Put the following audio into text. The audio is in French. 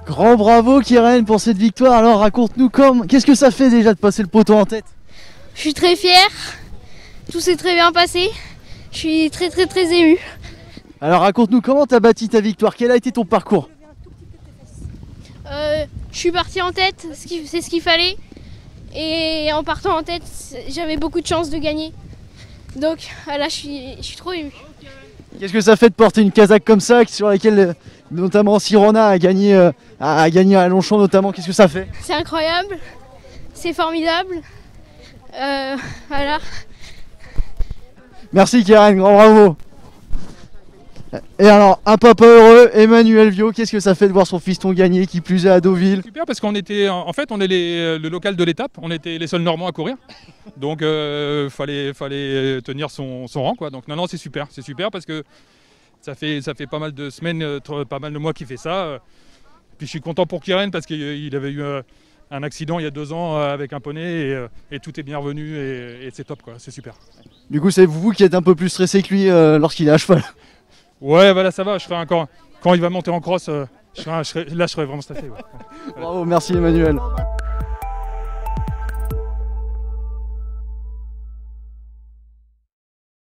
Grand bravo Keren pour cette victoire. Alors raconte-nous qu'est-ce que ça fait déjà de passer le poteau en tête? Je suis très fière, tout s'est très bien passé, je suis très émue. Alors raconte-nous comment t'as bâti ta victoire, quel a été ton parcours? Je suis partie en tête, c'est ce qu'il fallait. Et en partant en tête, j'avais beaucoup de chances de gagner. Donc là, je suis trop émue. Qu'est-ce que ça fait de porter une casaque comme ça, sur laquelle notamment Sirona a gagné à Longchamp notamment? Qu'est-ce que ça fait? C'est incroyable, c'est formidable. Voilà. Merci Keren, grand bravo. Et alors, un papa heureux, Emmanuel Viau, qu'est-ce que ça fait de voir son fiston gagner, qui plus est à Deauville? Super, parce qu'on était, en fait, on est le local de l'étape, on était les seuls Normands à courir, donc fallait tenir son rang, quoi. Donc non, c'est super parce que ça fait pas mal de semaines, pas mal de mois qu'il fait ça. Puis je suis content pour Keren parce qu'il avait eu un accident il y a 2 ans avec un poney et tout est bien revenu et c'est top, quoi. C'est super. Du coup, c'est vous qui êtes un peu plus stressé que lui lorsqu'il est à cheval. Ouais, voilà, ça va. Je ferai encore quand il va monter en cross. Là, je serai vraiment stressé. Ouais. Bravo, merci Emmanuel.